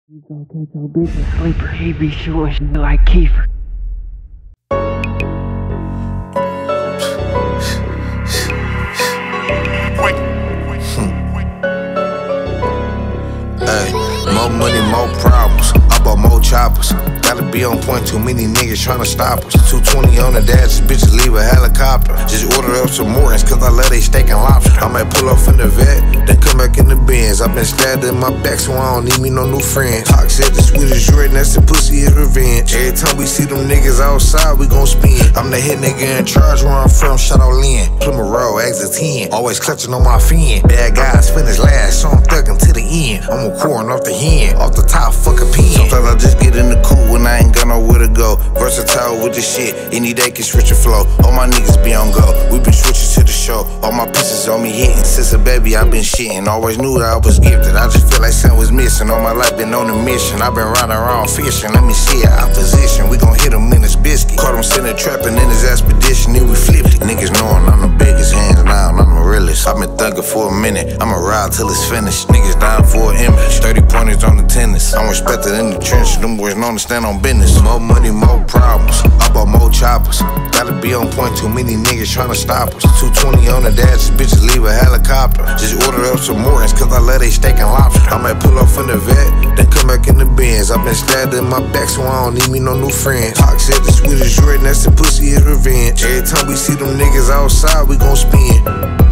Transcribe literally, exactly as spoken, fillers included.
You gon' catch your bitch a sleeper. He be shooting shit like Kiefer. Hey, more money, more problems. I bought more choppers. Gotta be on point, too many niggas tryna stop us. two twenty on the dash, bitches leave a helicopter. Just ordered up some Mortons, cause I love they steak and lobster. I might pull off in the vet, then come back in the Benz. I been stabbed in my back, so I don't need me no new friends. Hawk said the sweetest Jordan, that's the pussy is revenge. Every time we see them niggas outside, we gon' spin. I'm the hit nigga in charge where I'm from, shout out Lynn. Plymouth Road, exit ten, always clutching on my fin. Bad guys finish last, so I'm thugging to the end. I'm a corn off the hen, off the top, fuck a pen. Sometimes I just get in the cool when I ain't got nowhere to go. Versatile with the shit, any day can switch a flow. All my niggas be on go, we been switching to the show. All my pieces on me hitting, since a baby I been shitting. Always knew that I was gifted, I just feel like something was missing. All my life been on a mission, I been riding around fishing. Let me see it, opposition, we gon' hit him in his biscuit. Caught him sitting trapping in his expedition, then we flipped it. Niggas knowing I'm the biggest, hands down, I'm the realest. I been thugging for a minute, I'ma ride till it's finished. Niggas down for an image, thirty pointers on the tennis. I'm respected in the trenches, them boys known to stand on business. More money, more problems, I bought more choppers. Gotta be on point, too many niggas tryna stop us. two twenty on the dash, bitches leave a helicopter. Just ordered up some Mortons, cause I love they steak and lobster. I might pull off in the vet, then come back in the Benz. I been stabbed in my back, so I don't need me no new friends. Hawk said the sweetest Jordan, that's the pussy is revenge. Every time we see them niggas outside, we gon' spin.